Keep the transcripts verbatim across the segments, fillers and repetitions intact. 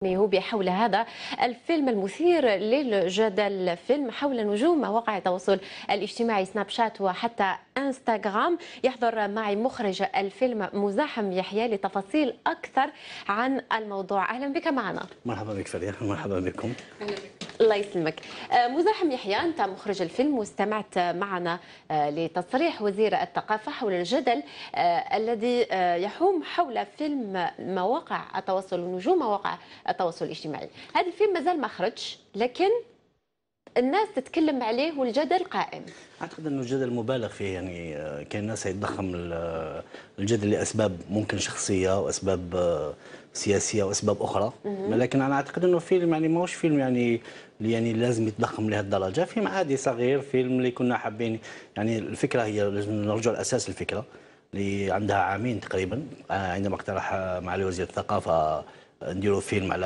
هو حول هذا الفيلم المثير للجدل، فيلم حول نجوم مواقع التواصل الاجتماعي سناب شات وحتى انستغرام. يحضر معي مخرج الفيلم مزاحم يحيى لتفاصيل أكثر عن الموضوع. أهلا بك معنا. مرحبا بك فريا، مرحبا بكم. الله يسلمك. مزاحم يحيى، أنت مخرج الفيلم واستمعت معنا لتصريح وزير الثقافة حول الجدل الذي يحوم حول فيلم مواقع التواصل ونجوم مواقع التواصل الاجتماعي. هذا الفيلم مازال ما خرجش، لكن الناس تتكلم عليه والجدل قائم. اعتقد انه الجدل مبالغ فيه، يعني كان الناس يتضخم الجدل لاسباب ممكن شخصيه واسباب سياسيه واسباب اخرى، لكن انا اعتقد انه فيلم يعني ماهوش فيلم يعني يعني لازم يتضخم لهالدرجه، فيلم عادي صغير، فيلم اللي كنا حابين. يعني الفكره هي لازم نرجع لاساس الفكره اللي عندها عامين تقريبا عندما اقترح معالي وزير الثقافه نديروا فيلم على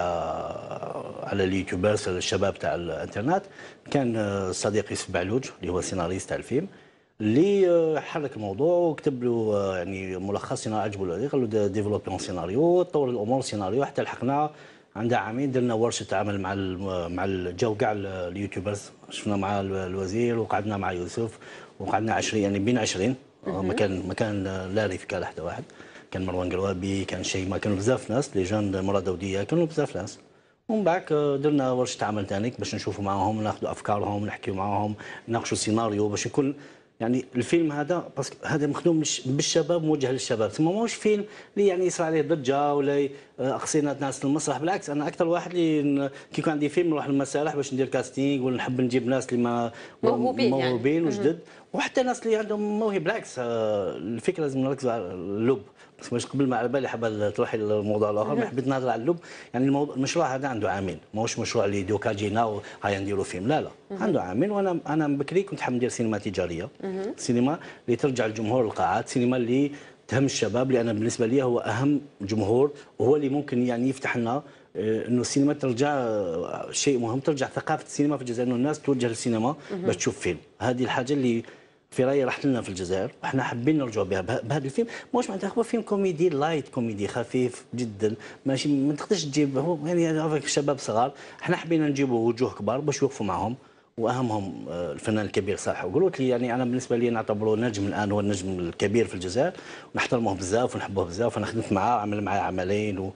على اليوتيوبرز الشباب تاع الانترنت. كان الصديق يوسف بعلوج اللي هو سيناريست تاع الفيلم اللي حرك الموضوع وكتب له يعني ملخص سيناريو عجبه له، قال له ديفلوبمون سيناريو، طور الامور سيناريو، حتى لحقنا عندها عامين درنا ورشه عمل مع مع الجو كاع اليوتيوبرز، شفنا مع الوزير وقعدنا مع يوسف وقعدنا عشرين يعني بين عشرين مكان مكان لا ريف كان حتى واحد، كان مروان قروابي، كان شيماء، كانوا بزاف ناس لي جان مراد وديه، كانوا بزاف ناس. ومن بعد درنا ورشه عمل ثاني باش نشوفوا معاهم، ناخذوا افكارهم، نحكيوا معاهم، نناقشوا سيناريو باش يكون يعني الفيلم هذا باسكو هذا مخدوم بالشباب، موجه للشباب، ثم ماهوش فيلم اللي يعني يصير عليه ضجه ولا اقصينا ناس المسرح. بالعكس انا اكثر واحد اللي كي يكون عندي فيلم نروح للمسارح باش ندير كاستينغ ولا نحب نجيب ناس اللي ما موهوبين موهوبين يعني. وجدد، وحتى ناس اللي عندهم موهبه. بالعكس الفكره لازم نركزوا على اللب، بس مش قبل ما على بالي حابه تروحي للموضوع الاخر، حبيت نهضر على اللب. يعني الموضوع المشروع هذا عنده عامين، ماهوش مشروع اللي دوكا جينا وهيا نديروا فيلم، لا لا عنده عامين. وانا انا بكري كنت حاب ندير سينما تجاريه، سينما اللي ترجع الجمهور للقاعات، سينما اللي تهم الشباب، لان بالنسبه لي هو اهم جمهور وهو اللي ممكن يعني يفتح لنا انه السينما ترجع شيء مهم، ترجع ثقافه السينما في الجزائر، انه الناس توجه للسينما باش تشوف فيلم. هذه الحاجه اللي في رايي راحت لنا في الجزائر وحنا حابين نرجعوا بها بهذا الفيلم. ماهوش معناتها هو فيلم كوميدي لايت، كوميدي خفيف جدا، ماشي ما تقدرش تجيب هو يعني شباب صغار، احنا حبينا نجيبوا وجوه كبار باش يوقفوا معهم، واهمهم الفنان الكبير صالح قلت لي. يعني انا بالنسبه لي نعتبره نجم الان، هو النجم الكبير في الجزائر، ونحترمه بزاف ونحبوه بزاف، وانا خدمت معاه، عمل معاه عملين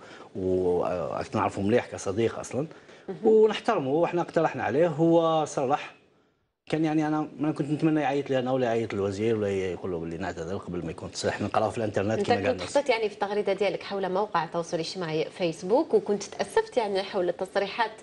ونعرفه مليح كصديق اصلا ونحترمه، واحنا اقترحنا عليه هو صرح. كان يعني انا ما كنت نتمنى يعيط لي انا ولا يعيط للوزير ولا يقول له باللي نعتذر قبل ما يكون تصريح نقراه في الانترنت كما قال الناس. انت كنت يعني في التغريده ديالك حول موقع التواصل الاجتماعي فيسبوك، وكنت تاسفت يعني حول التصريحات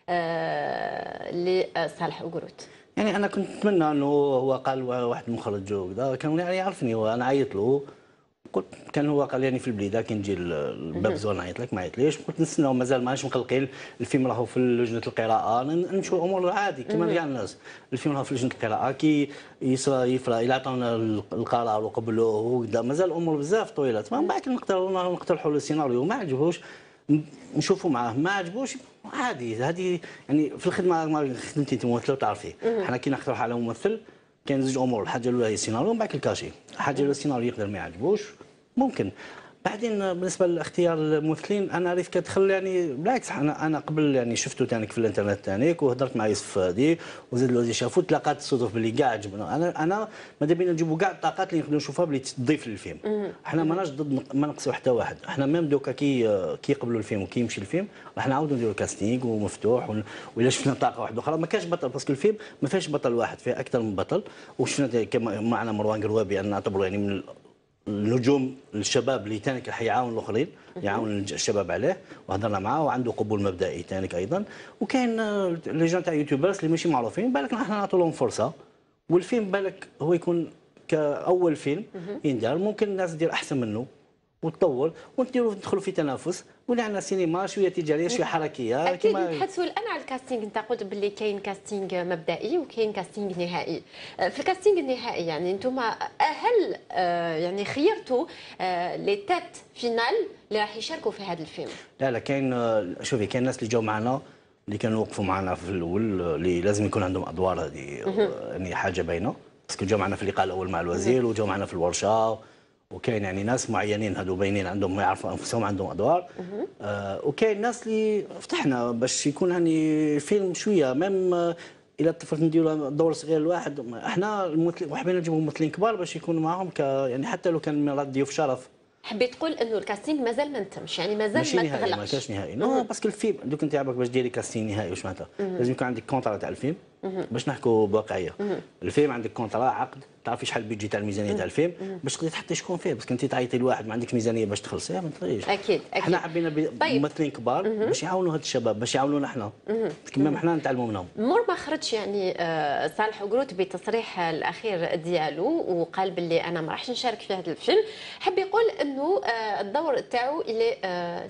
آه لصالح أوغروت. يعني انا كنت نتمنى انه هو قال واحد مخرج وكذا كان يعني يعرفني، وانا عيط له قلت، كان هو قال يعني في البليده كي نجي الباب زوار نعيط لك، ما عيطليش، قلت نستناو مازال ماناش مقلقين، الفيلم راهو في لجنه القراءه، نمشوا الامور عادي كما كاع الناس، الفيلم راهو في لجنه القراءه كي يصرى يفرى الى عطاونا القرار وقبلوه وكذا، مازال الامور بزاف طويله، من بعد نقدروا نقترحوا السيناريو، ما عجبوش نشوفوا معاه، ما عجبوش عادي. هذه يعني في الخدمه ما خدمتي انت ممثله وتعرفي، احنا كي نقترح على ممثل كاين زوج امور، الحاجه الاولى هي السيناريو ومن بعد الكاشي، الحاجه الاولى السيناريو يقدر ما يعجبوش ممكن، بعدين بالنسبه لاختيار الممثلين انا ريت كتخلي يعني بالعكس، انا انا قبل يعني شفته ثاني في الانترنت ثاني وهضرت مع يوسف فادي وزاد الوزير شافوا، تلاقات الصدف باللي كاع عجبنا، انا انا ماذا بينا نجيبوا كاع الطاقات اللي نقدروا نشوفها باللي تضيف للفيلم، احنا ماناش ضد ما نقصوا حتى واحد، احنا ميم دوكا كي كي يقبلوا الفيلم وكي يمشي الفيلم راح نعاودوا نديروا كاستينغ ومفتوح، والا شفنا طاقه واحده اخرى ما كانش بطل، باسكو الفيلم ما فيهش بطل واحد، فيه اكثر من بطل، وشفنا كما معنا مروان قروابي انا نعتبره يعني من النجوم الشباب اللي تانيك راح يعاون الاخرين، يعاون الشباب عليه، وهضرنا معاه وعنده قبول مبدئي تانيك ايضا، وكاين لجان تاع يوتيوبرز اللي ماشي معروفين، بالك نحن نعطوا لهم فرصه، والفيلم بالك هو يكون كاول فيلم يندار، ممكن الناس دير احسن منه وتطور ونديروا ندخلوا في تنافس، ولا عندنا سينما شويه تجاريه شويه حركيه. اكيد نتحدثوا الان على الكاستينغ، انت قلت باللي كاين كاستينغ مبدئي وكاين كاستينغ نهائي. في الكاستينغ النهائي يعني انتم هل يعني خيرتوا لي تيت فينال اللي راح يشاركوا في هذا الفيلم؟ لا لا كاين، شوفي كاين الناس اللي جاوا معنا اللي كانوا وقفوا معنا في الاول اللي لازم يكون عندهم ادوار، هذه يعني حاجه باينه، باسكو جاوا معنا في اللقاء الاول مع الوزير وجاوا معنا في الورشه وكاين يعني ناس معينين هذو باينين عندهم ما يعرفوا انفسهم عندهم ادوار. آه وكاين ناس اللي فتحنا باش يكون يعني الفيلم شويه ميم آه الى طفلت نديروا دور صغير لواحد. احنا الممثلين وحبينا نجيبوا ممثلين كبار باش يكونوا معاهم ك يعني حتى لو كان مرات ضيوف شرف. حبيت تقول انه الكاستينغ مازال ما نتمش، يعني مازال ماشي ما نهائي، ما تغلقش. كاش نهائي. نو باسكو الفيلم دوك انت عباك باش ديري كاستينغ نهائي واش معناتها؟ لازم يكون عندك كونترا تاع الفيلم باش نحكوا بواقعيه. الفيلم عندك كونترا عقد، تعرفي شحال البيجي تاع الميزانيه تاع الفيلم باش تقدري تحطي شكون فيه، باسكو انت تعيطي لواحد ما عندكش ميزانيه باش تخلصيه ما تقدريش. اكيد اكيد. احنا حبينا طيب. ممثلين كبار باش يعاونوا هاد الشباب، باش يعاونونا احنا كما احنا نتعلموا منهم. مور ما خرج يعني آه، صالح قروت بتصريح الاخير ديالو وقال باللي انا ما راحش نشارك في هذا الفيلم، حب يقول انه آه، الدور تاعو الي آه،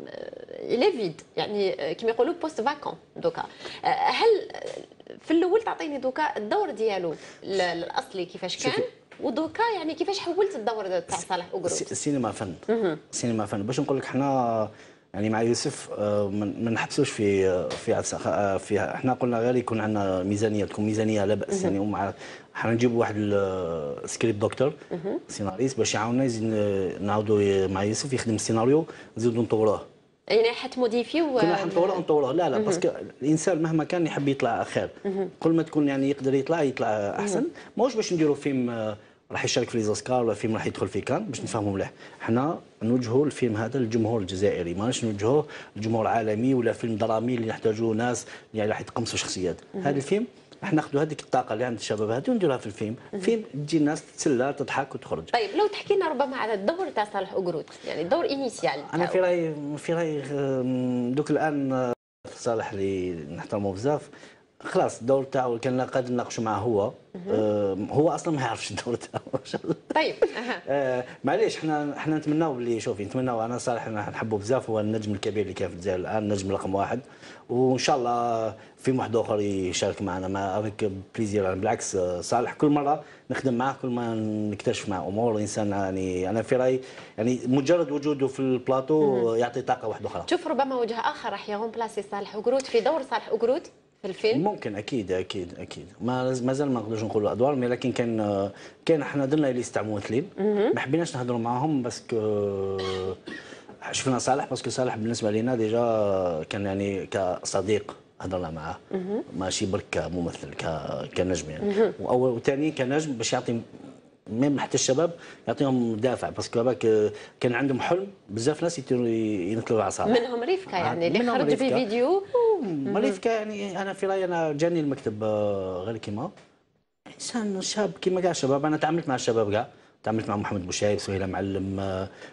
الي فيد، يعني كما يقولوا بوست فاكون دوكا. هل في الاول تعطيني دوكا الدور ديالو الاصلي كيفاش كان، ودوكا يعني كيفاش حولت الدور تاع صالح قروت؟ السينما فن. السينما فن باش نقول لك احنا يعني مع يوسف ما نحبسوش في في في احنا قلنا غير يكون عندنا ميزانيه، تكون ميزانيه لا باس يعني. ومع حنجيبوا واحد السكريبت دكتور سيناريست باش يعاوننا يزيد نعاودوا مع يوسف يخدم السيناريو نزيدوا نطوروه. يعني حتموديفيو كنا حنطوروه نطوروه لا لا باسكو الانسان مهما كان يحب يطلع خير، كل ما تكون يعني يقدر يطلع يطلع احسن. ماهوش باش نديروا فيلم راح يشارك في ليزوسكار ولا فيلم راح يدخل في كان باش نفهموا مليح. حنا نوجهوا الفيلم هذا للجمهور الجزائري، ماناش نوجهوه للجمهور العالمي ولا فيلم درامي اللي يحتاجوا ناس يعني راح يتقمصوا شخصيات. هذا الفيلم راح ناخذوا هذيك الطاقه اللي عند الشباب هذه ونديروها في الفيلم، فيلم تجي الناس تتسلى تضحك وتخرج. طيب لو تحكي لنا ربما على الدور تاع صالح قروت، يعني الدور انيسيال. انا في رايي في رايي دوك الان صالح اللي نحترمه بزاف خلاص الدور تاعو كان قاعد نناقشوا معاه هو آه هو اصلا ما يعرفش الدور تاعو. طيب آه معليش احنا احنا نتمناو باللي شوفي نتمناو انا صالح نحبه بزاف، هو النجم الكبير اللي كان في الجزائر الان النجم رقم واحد، وان شاء الله في واحد اخر يشارك معنا مع افيك بليزير. بالعكس صالح كل مره نخدم معاه كل ما نكتشف معه امور انسان يعني انا في رايي يعني مجرد وجوده في البلاطو يعطي طاقه واحده اخرى. شوف ربما وجه اخر راح يغون بلاصي صالح قروت في دور صالح قروت في الفيلم ممكن اكيد اكيد اكيد ما مازال ما نقدرش نقولوا ادوار، لكن كان كان احنا درنا ليست تاع ممثلين ما حبيناش نهضروا معاهم باسكو شفنا صالح باسكو صالح بالنسبه لنا ديجا كان يعني كصديق هضرنا معاه ماشي برك كممثل كنجم يعني. واول وثاني كنجم باش يعطي ميم حتى الشباب يعطيهم دافع باسكو هذاك كان عندهم حلم بزاف ناس ينثلوا على صالح منهم ريفكا يعني اللي خرج بفيديو. ريفكا يعني انا في رايي انا جاني المكتب غير كيما انسان شاب كيما كاع الشباب. انا تعاملت مع الشباب كاع، تعاملت مع محمد بوشايب سهيله معلم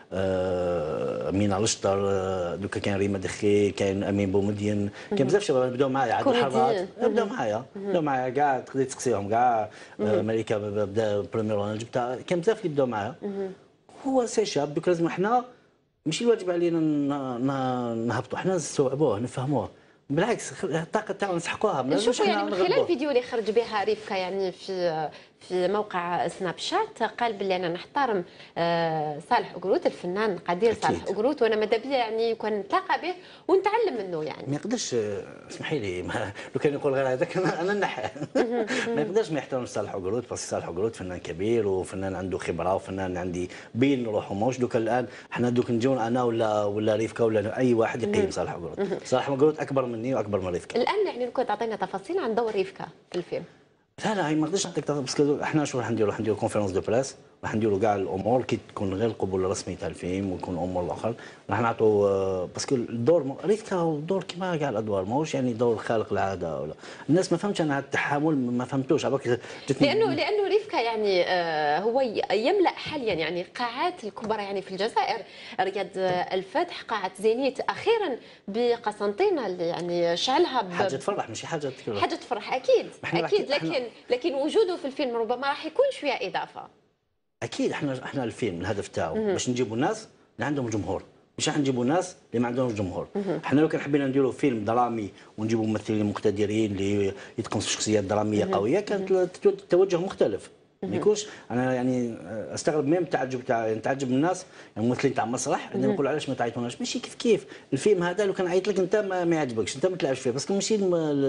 آه مينا الشطر آه دوكا كان ريما دخي كان امين بومدين كان بزاف شباب بداو معايا عاد الحرات بداو معايا بداو معايا كاع تقدري تسقسيهم كاع آه مليكه بدا بريمير رول جبتها كان بزاف اللي بداو معايا. هو سي شاب دوك لازم احنا ماشي الواجب علينا نهبطوا، احنا نستوعبوه نفهموه بالعكس الطاقه تاعو نسحقوها. شوفوا يعني من خلال الفيديو اللي خرج بها ريفكا يعني في في موقع سناب شات قال باللي انا نحترم صالح قروت الفنان القدير صالح قروت وانا ماذا بيا يعني كان نتلاقى به ونتعلم منه. يعني ما يقدرش اسمحي لي لو كان يقول غير هذاك انا نحى ما يقدرش ما يحترمش صالح قروت بس صالح قروت فنان كبير وفنان عنده خبره وفنان عندي بين روحه ماهوش دوك الان احنا دوك نجيو انا ولا ولا ريفكا ولا اي واحد يقيم صالح قروت. صالح قروت اكبر مني واكبر من ريفكا. الان يعني لو كنت تعطينا تفاصيل عن دور ريفكا في الفيلم. لا لا ما نقدرش نعطيك باسكو احنا شو راح نديروا؟ راح نديروا كونفيرونس دو براس، راح نديروا كاع الامور كي تكون غير القبول الرسمي تاع الفيلم ويكون الامور الاخرى راح نعطوا باسكو الدور ريفكا هو دور كيما كاع الادوار ماهوش يعني دور خارق العاده ولا الناس ما فهمتش انا التحامل ما فهمتوش عباك لانه لانه ريفكا يعني هو يملا حاليا يعني قاعات الكبرى يعني في الجزائر رياض الفتح قاعه زينيت اخيرا بقسنطينه اللي يعني شعلها ب... حاجه تفرح ماشي حاجه تكره حاجه تفرح اكيد اكيد لكن لكن وجوده في الفيلم ربما راح يكون شويه اضافه. اكيد احنا احنا الفيلم الهدف تاعو باش نجيبوا الناس اللي عندهم جمهور مش راح نجيبوا ناس اللي ما عندهمش جمهور. احنا لو كان حبينا نديروا فيلم درامي ونجيبوا ممثلين مقتدرين اللي يتقنصوا شخصيات دراميه قويه كانت التوجه مختلف ما يكونش انا يعني استغرب ميم التعجب تاع يعني تعجب الناس يعني ممثلين تاع مسرح عندما يقولوا علاش ما تعيطوناش ماشي كيف كيف الفيلم هذا لو كان عيط لك انت ما, ما يعجبكش انت ما تلعبش فيه باسكو ماشي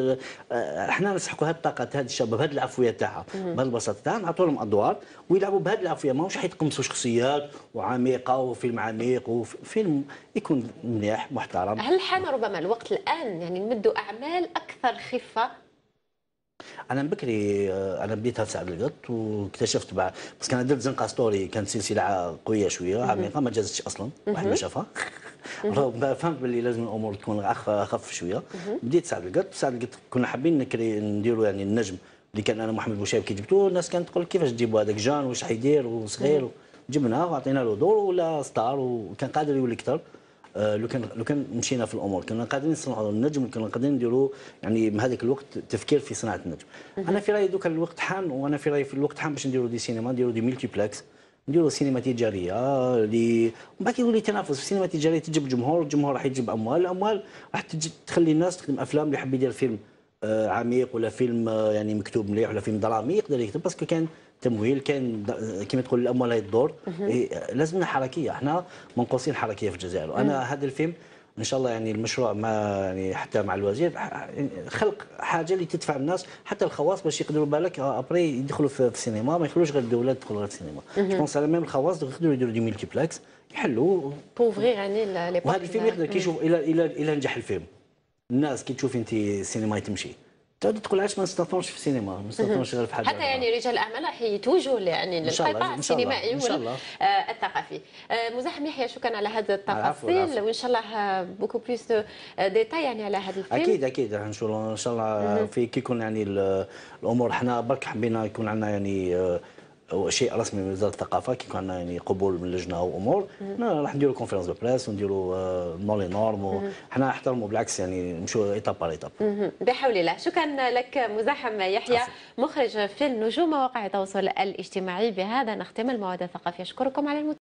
احنا نسحقوا هذه الطاقه هذه الشباب هذه العفويه تاعها بهذه البساطه تاعها نعطوا لهم ادوار ويلعبوا بهذه العفويه ماهوش حيتقمصوا شخصيات وعميقه وفيلم عميق وفيلم يكون مليح محترم. هل حان ربما الوقت الان يعني نمدوا اعمال اكثر خفه؟ انا من بكري انا بديتها في سعد القط واكتشفت بعد بس كان درت زنقه ستوري كانت سلسله قويه شويه عميقه ما جازتش اصلا واحد ما شافها فهمت باللي لازم الامور تكون اخف شويه. بديت سعد القط سعد القط كنا حابين نكري نديروا يعني النجم اللي كان انا محمد بوشايب كي جبتوه الناس كانت تقول كيفاش تجيبوا هذاك جان واش حيدير وصغير جبناه وعطينا له دور ولا ستار وكان قادر يولي اكثر. لو كان لو كان مشينا في الامور كنا قادرين نصنعوا النجم كنا قادرين نديروا يعني من هذاك الوقت تفكير في صناعه النجم. انا في رايي دوك الوقت حان وانا في رايي في الوقت حان باش نديروا دي سينما نديروا دي ملتيبلكس نديروا سينما تجاريه اللي ومن بعد يولي تنافس في السينما التجاريه تجيب جمهور الجمهور راح يجيب اموال الاموال راح تخلي الناس تخدم افلام اللي يحب يدير فيلم عميق ولا فيلم يعني مكتوب مليح ولا فيلم درامي يقدر يكتب باسكو كان تمويل كان كما تقول الاموال هي الدور إيه لازمنا حركيه احنا منقوصين حركيه في الجزائر وانا هذا الفيلم ان شاء الله يعني المشروع مع يعني حتى مع الوزير خلق حاجه اللي تدفع الناس حتى الخواص باش يقدروا بالك ابري يدخلوا في السينما ما يخلوش غير الدوله تدخل غير السينما. جو بونس على ميم الخواص يقدروا يديروا دي ملتيبلكس يحلوا بوفغي يعني لي وهذا الفيلم يقدر كي يشوف الى الى الى نجح الفيلم الناس كي تشوف انت السينما تمشي تعود تقول علاش ما نستثمرش في السينما ما نستثمرش غير في حاجه حتى يعني رجال الاعمال راح يتوجهوا يعني للقطاع السينمائي والثقافي. مزاحم يحيى شكرا على هذا التفاصيل وان شاء الله بوكو بليس ديتاي يعني على هذا الفيلم. اكيد اكيد ان شاء الله ان شاء الله في كي يكون يعني الامور احنا برك حبينا يكون عندنا يعني شيء رسمي من وزاره الثقافه كي كان يعني قبول من اللجنه وامور راح نديروا كونفرنس دو بريس ونديروا نون لي نورم احنا نحترموا بالعكس يعني نمشوا ايتاب بار ايتاب. بحول الله. شكرا لك مزاحم يحيى مخرج فيلم نجوم مواقع التواصل الاجتماعي. بهذا نختم الموعد الثقافي. اشكركم على المتابعه.